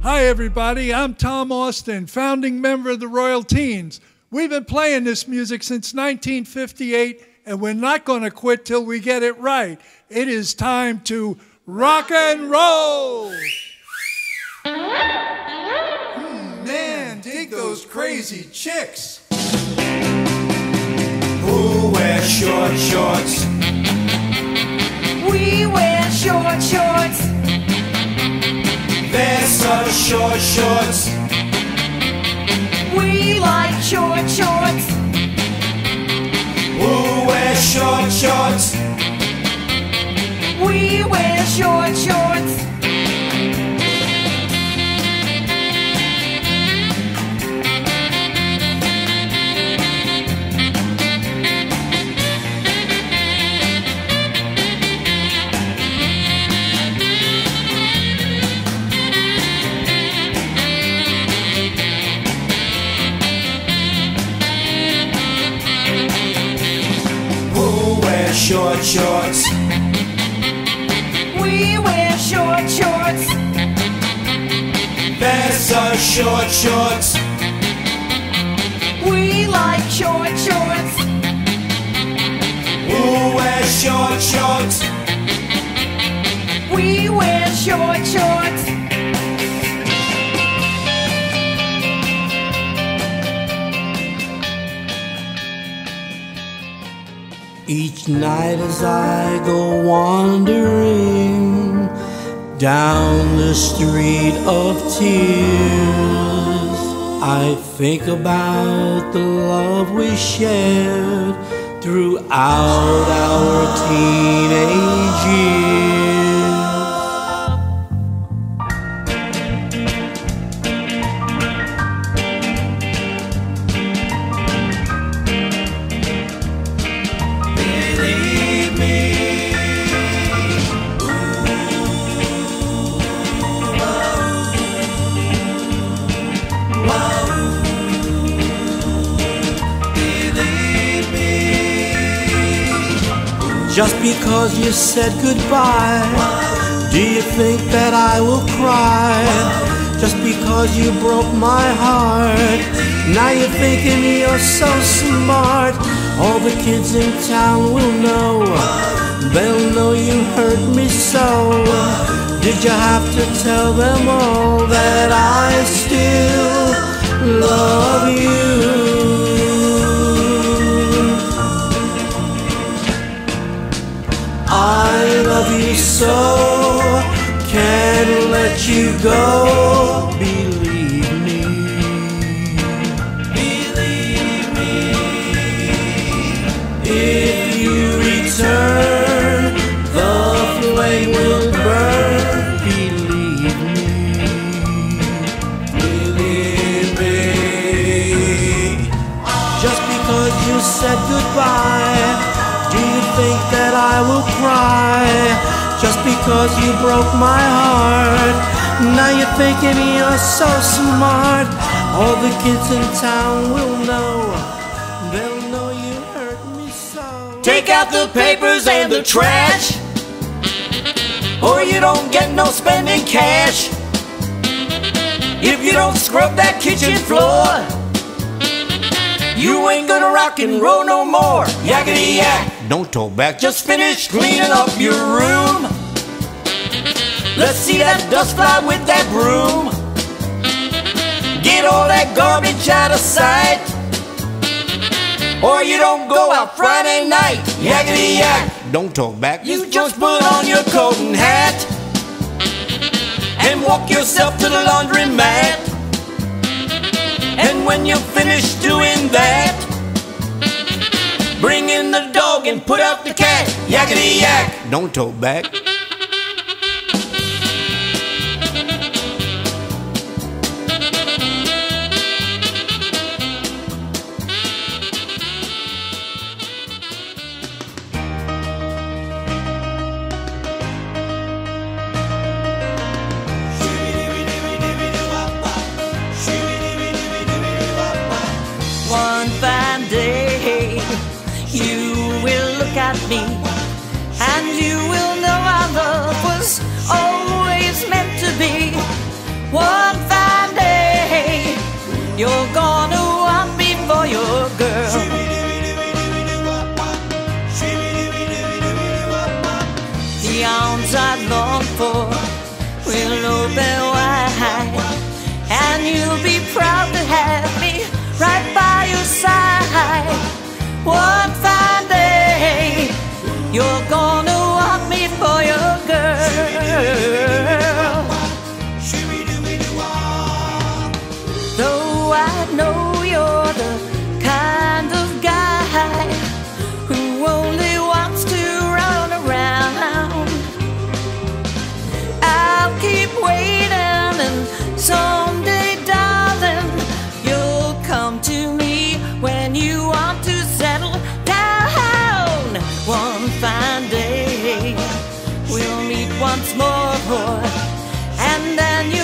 Hi everybody, I'm Tom Austin, founding member of the Royal Teens. We've been playing this music since 1958 and we're not going to quit till we get it right. It is time to rock and roll! Man, dig those crazy chicks! Who wears short shorts? We wear short shorts. They're such short shorts. We like short shorts. Who wears short shorts? We wear short shorts. Short shorts. We wear short shorts. They're such short shorts. We like short shorts. Who wears short shorts? We wear short shorts. Each night as I go wandering down the street of tears, I think about the love we shared throughout our teenage years. Just because you said goodbye, do you think that I will cry? Just because you broke my heart, now you're thinking you're so smart. All the kids in town will know, they'll know you hurt me so. Did you have to tell them all that I still love you? I love you so, can't let you go. Believe me, believe me. If you return, the flame will burn. Believe me, believe me. Just because you said goodbye, do you think that I will cry? Just because you broke my heart, now you're thinking you're so smart. All the kids in town will know, they'll know you hurt me so. Take out the papers and the trash, or you don't get no spending cash. If you don't scrub that kitchen floor, you ain't gonna rock and roll no more. Yakety yak, don't talk back, just finish cleaning up your room. Let's see that dust fly with that broom. Get all that garbage out of sight, or you don't go out Friday night. Yakety yak, don't talk back, you just put on your coat and hat and walk yourself to the laundromat. And when you're finished doing that, bring in the dog and put out the cat. Yakety yak, don't talk back. One fine day, you will look at me and you will know our love was always meant to be. One arms I long for will open wide, and you'll be proud to have me right by your side. One fine day, you're gonna want me for your girl. Though I know you're the kind of guy who only wants to run around, I'll keep waiting, and someday, darling, you'll come to me when you want to settle down. One fine day, we'll meet once more, and then you